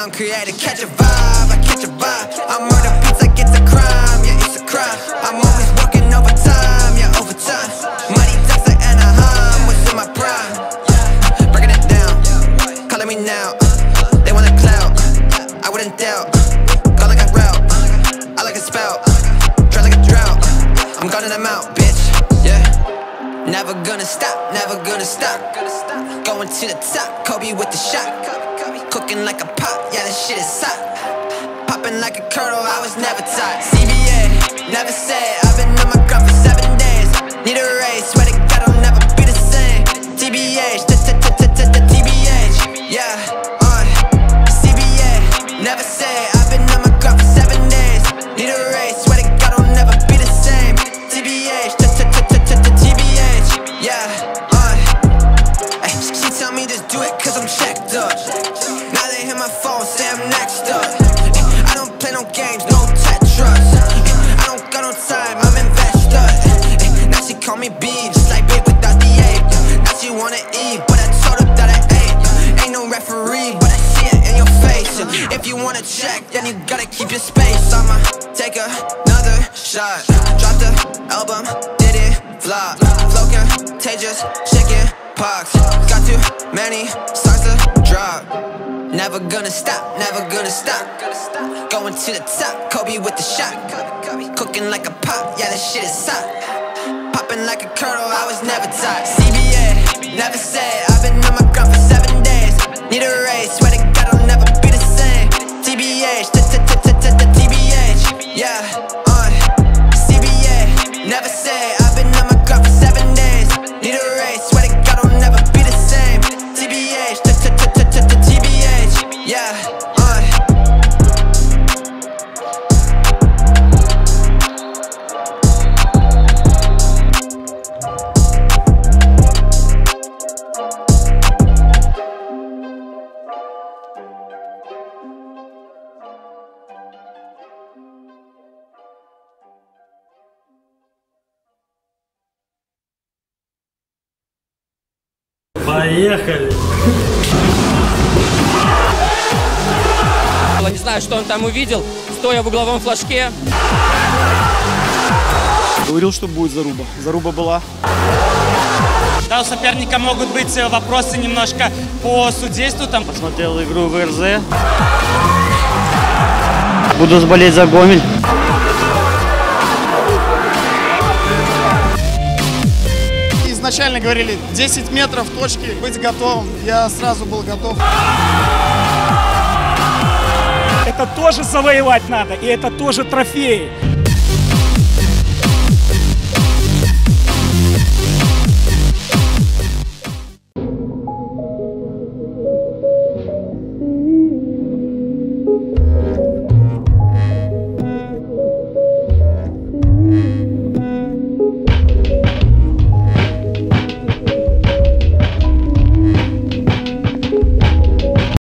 I'm creative, catch a vibe, I catch a vibe. I'm murder beats like it's a crime, yeah, it's a crime. I'm always working overtime, yeah, overtime. Money talks like Anaheim, what's in my prime? Breaking it down, calling me now. They want a clout, I wouldn't doubt. Go like a route, I like a spout. Dry like a drought, I'm gunning them out, bitch, yeah. Never gonna stop, never gonna stop. Going to the top, Kobe with the shot. Cooking like a pot, yeah, this shit is hot. Popping like a kernel, I was never taught. CBA, never said, I've been on my grind for 7 days. Need a raise, swear to God I'll never be the same. TBH, TBH, yeah, CBA, never said, I've been on my grind for 7 days. Need a raise, swear to God I'll never be the same. TBH, TBH, yeah, she tell me just do it cause I'm checked up. Now they hit my phone, say I'm next up. I don't play no games, no Tetris. I don't got no time, I'm invested. Now she call me B, just like babe without the A. Now she wanna eat, but I told her that I ate. Ain't no referee, but I see it in your face. If you wanna check, then you gotta keep your space. I'ma take another shot. Drop the album, did it, flop. Flow contagious, chicken pox. Got too many songs to drop. Never gonna stop, never gonna stop. Going to the top, Kobe with the shot. Cooking like a pot, yeah, this shit is hot. Popping like a kernel, I was never taught. CBA, never said, I've been on my grind for 7 days. Need a raise, swear to God I'll never be the same. TBH, TBH, yeah, CBA, never said, I've been on my grind for 7 days. Need a raise, swear to God I'll never be the same. TBH, TBH, yeah, Поехали! Не знаю, что он там увидел, стоя в угловом флажке. Говорил, что будет заруба. Заруба была. Да, у соперника могут быть вопросы немножко по судейству. Там Посмотрел игру ВРЗ. Буду болеть за Гомель. Изначально говорили 10 метров точки, быть готовым. Я сразу был готов. Это тоже завоевать надо, и это тоже трофеи.